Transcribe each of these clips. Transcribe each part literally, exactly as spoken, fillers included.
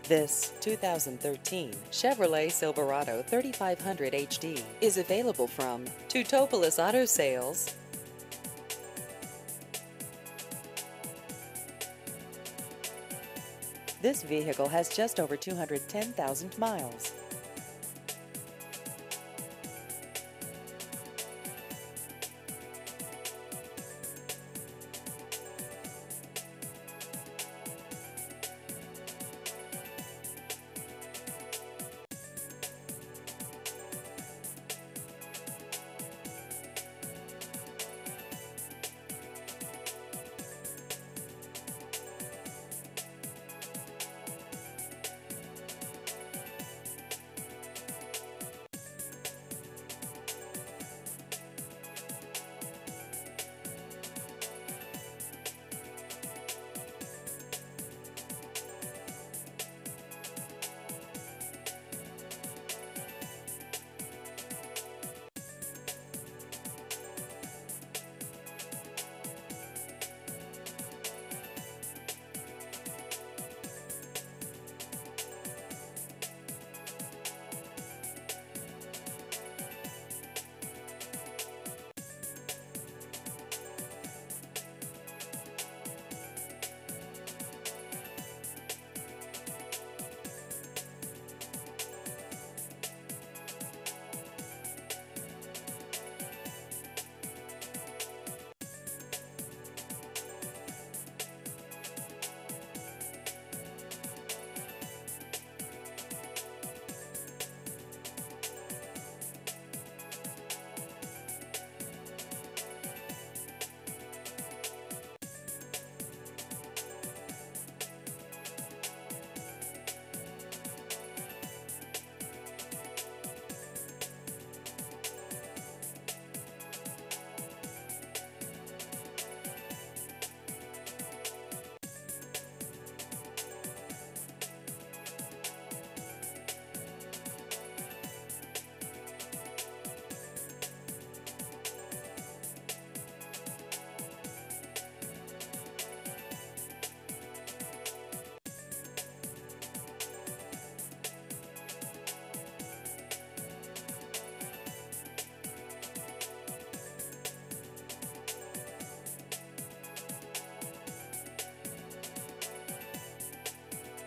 This two thousand thirteen Chevrolet Silverado thirty-five hundred H D is available from Teutopolis Auto Sales. This vehicle has just over two hundred ten thousand miles.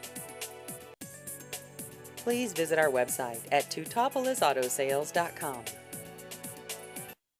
Please visit our website at teutopolis auto sales dot com.